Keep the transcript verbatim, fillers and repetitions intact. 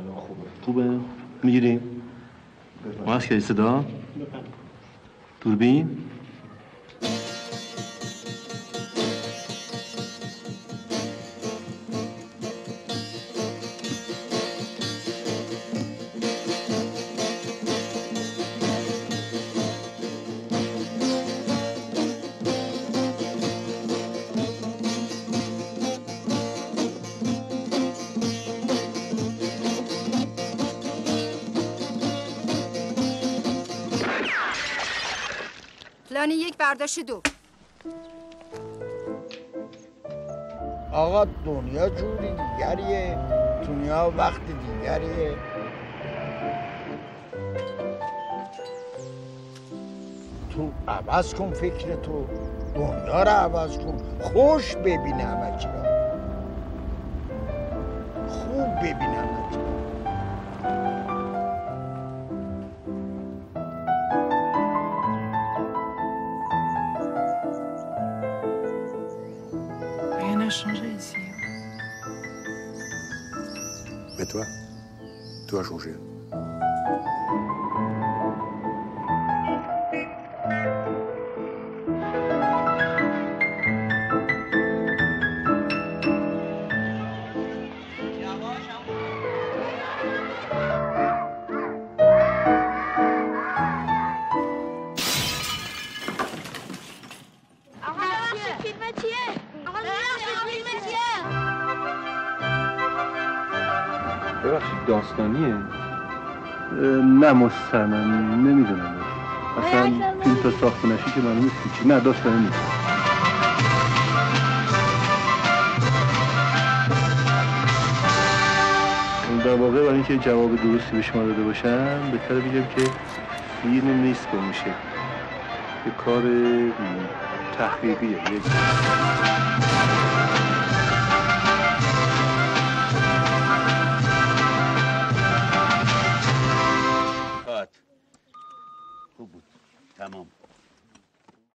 خوبه. خوبه؟ میگیریم؟ ما هست که صدا؟ دوربین؟ فلانی یک برداشت دو. آقا دنیا جوری دیگریه، دنیا وقت دیگریه. تو عوض کن فکر تو، دنیا رو عوض کن، خوش ببین همه چی را، خوب ببین همه چی را. Changé ici. Mais toi, toi as changé. ببخشید داستانیه؟ نه مستمم نمیدونم اصلا فیلم تا ساخته نشی که معلوم نیست چی. نه داستانی نیست. در واقع برای اینکه جواب درستی به شما داده باشم بهتره بگم که فیلم نیست که میشه یه کار تحقیقیه. خوب بود. تمام.